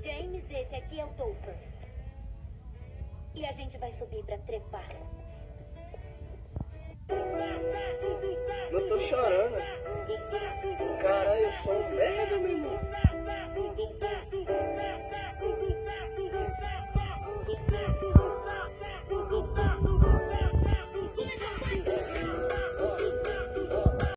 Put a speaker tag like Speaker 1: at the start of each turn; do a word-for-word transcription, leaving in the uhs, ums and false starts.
Speaker 1: James, esse aqui é o Topher. E a gente vai subir pra trepar.
Speaker 2: Não tô chorando. Caralho, eu sou um merda, meu irmão.